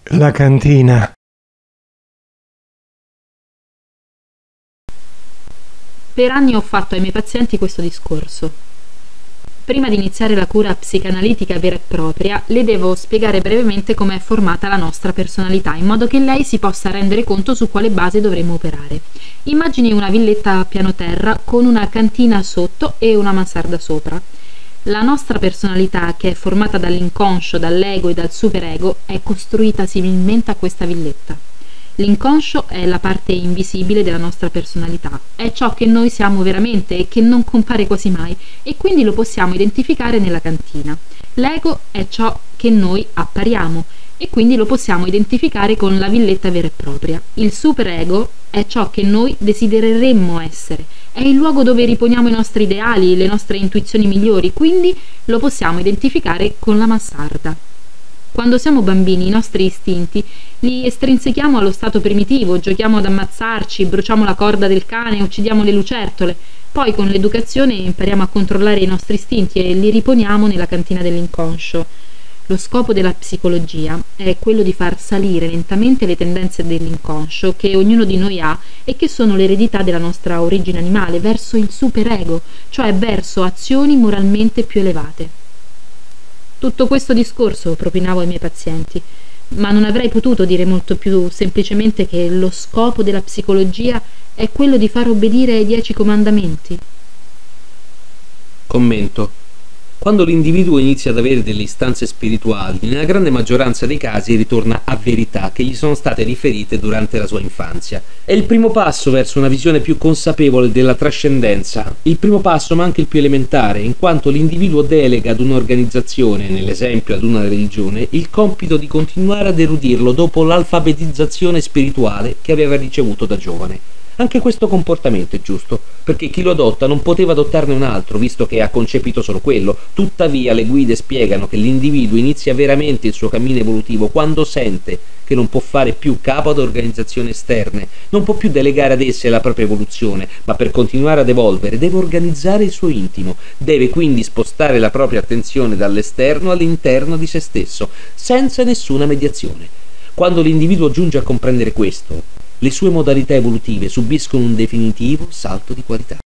La cantina. Per anni ho fatto ai miei pazienti questo discorso. Prima di iniziare la cura psicanalitica vera e propria, le devo spiegare brevemente com'è formata la nostra personalità, in modo che lei si possa rendere conto su quale base dovremmo operare. Immagini una villetta a piano terra con una cantina sotto e una mansarda sopra. La nostra personalità, che è formata dall'inconscio, dall'ego e dal superego, è costruita similmente a questa villetta. L'inconscio è la parte invisibile della nostra personalità, è ciò che noi siamo veramente e che non compare quasi mai, e quindi lo possiamo identificare nella cantina. L'ego è ciò che noi appariamo e quindi lo possiamo identificare con la villetta vera e propria. Il superego è ciò che noi desidereremmo essere, è il luogo dove riponiamo i nostri ideali, le nostre intuizioni migliori, quindi lo possiamo identificare con la mansarda. Quando siamo bambini, i nostri istinti li estrinsechiamo allo stato primitivo, giochiamo ad ammazzarci, bruciamo la corda del cane, uccidiamo le lucertole. Poi con l'educazione impariamo a controllare i nostri istinti e li riponiamo nella cantina dell'inconscio. Lo scopo della psicologia è quello di far salire lentamente le tendenze dell'inconscio che ognuno di noi ha e che sono l'eredità della nostra origine animale verso il superego, cioè verso azioni moralmente più elevate. Tutto questo discorso propinavo ai miei pazienti, ma non avrei potuto dire molto più semplicemente che lo scopo della psicologia è quello di far obbedire ai 10 comandamenti. Commento. Quando l'individuo inizia ad avere delle istanze spirituali, nella grande maggioranza dei casi ritorna a verità che gli sono state riferite durante la sua infanzia. È il primo passo verso una visione più consapevole della trascendenza, il primo passo ma anche il più elementare, in quanto l'individuo delega ad un'organizzazione, nell'esempio ad una religione, il compito di continuare ad erudirlo dopo l'alfabetizzazione spirituale che aveva ricevuto da giovane. Anche questo comportamento è giusto, perché chi lo adotta non poteva adottarne un altro, visto che ha concepito solo quello. Tuttavia le guide spiegano che l'individuo inizia veramente il suo cammino evolutivo quando sente che non può fare più capo ad organizzazioni esterne, non può più delegare ad esse la propria evoluzione, ma per continuare ad evolvere deve organizzare il suo intimo, deve quindi spostare la propria attenzione dall'esterno all'interno di se stesso, senza nessuna mediazione. Quando l'individuo giunge a comprendere questo, le sue modalità evolutive subiscono un definitivo salto di qualità.